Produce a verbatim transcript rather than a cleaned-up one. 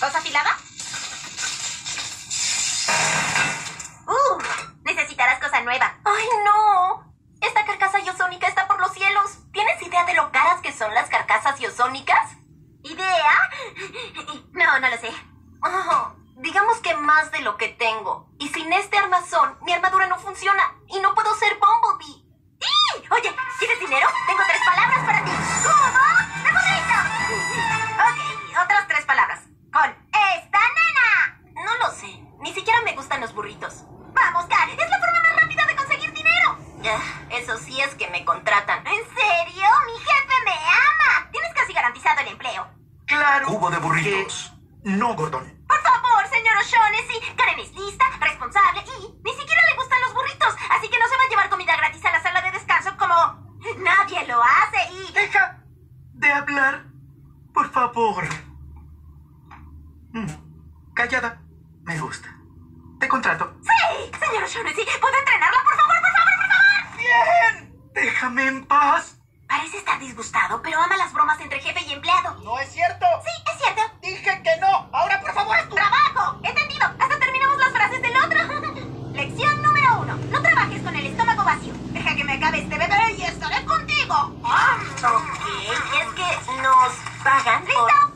¿Cosa afilada? Uh, necesitarás cosa nueva. ¡Ay, no! Esta carcasa iosónica está por los cielos. ¿Tienes idea de lo caras que son las carcasas iosónicas? ¿Idea? No, no lo sé. Oh, digamos que más de lo que tengo. Y sin este armazón, mi armadura no funciona. Y no puedo ser Bumblebee. ¡Sí! Oye, ¿quieres dinero? Tengo tres palabras para ti. ¿Cómo? ¡De burrito! Ok, otras tres palabras. Con esta nena. No lo sé. Ni siquiera me gustan los burritos. Vamos, Car. Es la forma más rápida de conseguir dinero. Ah, eso sí es que me contratan. ¿En serio? Mi jefe me ama. Tienes casi garantizado el empleo. Claro. Cubo de burritos. No, Gordon. Por favor, señor O'Shaughnessy. Karen es lista, responsable y ni siquiera le gustan los burritos. Así que no se va a llevar comida gratis a la sala de descanso como nadie lo hace y... Deja de hablar, por favor. Mm, Callada. Me gusta. Te contrato. ¡Sí! Señor O'Shaughnessy, ¿puedo entrenarla? Por favor, por favor, por favor. ¡Bien! Déjame en paz. Parece estar disgustado, pero ama las bromas entre jefe y empleado. No es cierto. Sí, es cierto. Dije que no. Ahora, por favor, es tu... ¡Trabajo! ¡Entendido! Hasta terminamos las frases del otro. Lección número uno. No trabajes con el estómago vacío. Deja que me acabe este bebé y estaré contigo. ¡Ah! Ok, es que nos pagan por... ¿Listo?